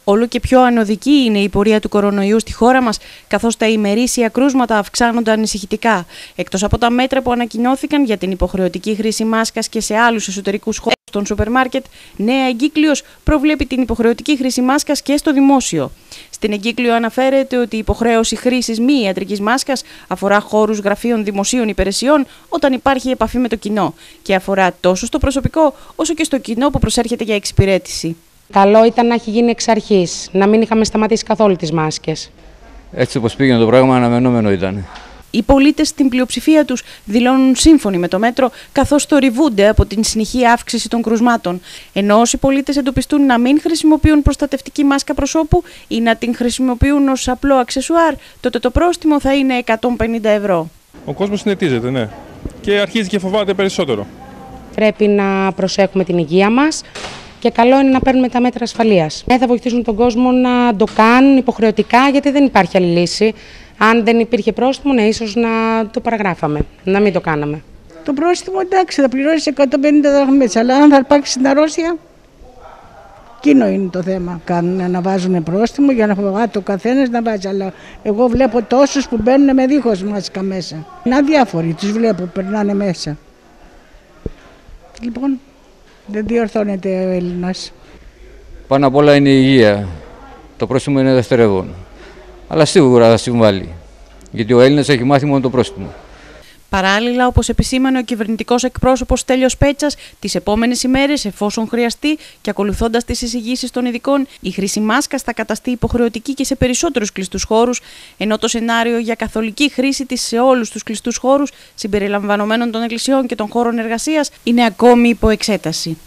Όλο και πιο ανωδική είναι η πορεία του κορονοϊού στη χώρα μας, καθώς τα ημερήσια κρούσματα αυξάνονται ανησυχητικά. Εκτός από τα μέτρα που ανακοινώθηκαν για την υποχρεωτική χρήση μάσκας και σε άλλους εσωτερικούς χώρους των σούπερ μάρκετ, νέα εγκύκλειος προβλέπει την υποχρεωτική χρήση μάσκας και στο δημόσιο. Στην εγκύκλιο αναφέρεται ότι η υποχρέωση χρήσης μη ιατρικής μάσκας αφορά χώρους γραφείων δημοσίων υπηρεσιών όταν υπάρχει επαφή με το κοινό και αφορά τόσο στο προσωπικό όσο και στο κοινό που προσέρχεται για εξυπηρέτηση. Καλό ήταν να έχει γίνει εξ αρχής, να μην είχαμε σταματήσει καθόλου τις μάσκες. Έτσι όπως πήγαινε το πράγμα, αναμενόμενο ήταν. Οι πολίτες στην πλειοψηφία τους δηλώνουν σύμφωνοι με το μέτρο, καθώς θορυβούνται από την συνεχή αύξηση των κρουσμάτων. Ενώ όσοι πολίτες εντοπιστούν να μην χρησιμοποιούν προστατευτική μάσκα προσώπου ή να την χρησιμοποιούν ως απλό αξεσουάρ, τότε το πρόστιμο θα είναι 150 ευρώ. Ο κόσμος συνετίζεται, ναι. Και αρχίζει και φοβάται περισσότερο. Πρέπει να προσέχουμε την υγεία μας και καλό είναι να παίρνουμε τα μέτρα ασφαλείας. Θα βοηθήσουν τον κόσμο να το κάνουν υποχρεωτικά, γιατί δεν υπάρχει άλλη λύση. Αν δεν υπήρχε πρόστιμο, ναι, ίσως να το παραγράφαμε, να μην το κάναμε. Το πρόστιμο, εντάξει, θα πληρώσεις 150 δραχμές, αλλά αν θα υπάρξει στην αρρώστια, εκείνο είναι το θέμα. Κάνουν να βάζουν πρόστιμο για να φοβάται ο καθένας να βάζει, αλλά εγώ βλέπω τόσους που μπαίνουν με δίχως μάσκα μέσα. Είναι αδιάφοροι, τους βλέπω που περνάνε μέσα. Λοιπόν, δεν διορθώνεται ο Έλληνας. Πάνω απ' όλα είναι η υγεία. Το πρόστιμο είναι δευτερεύον. Αλλά σίγουρα θα συμβάλλει. Γιατί ο Έλληνας έχει μάθει μόνο το πρόστιμο. Παράλληλα, όπως επισήμανε ο κυβερνητικός εκπρόσωπος Στέλιος Πέτσας, τις επόμενες ημέρες, εφόσον χρειαστεί και ακολουθώντας τις εισηγήσεις των ειδικών, η χρήση μάσκας θα καταστεί υποχρεωτική και σε περισσότερους κλειστούς χώρους, ενώ το σενάριο για καθολική χρήση της σε όλους τους κλειστούς χώρους, συμπεριλαμβανομένων των εκκλησιών και των χώρων εργασίας, είναι ακόμη υπό εξέταση.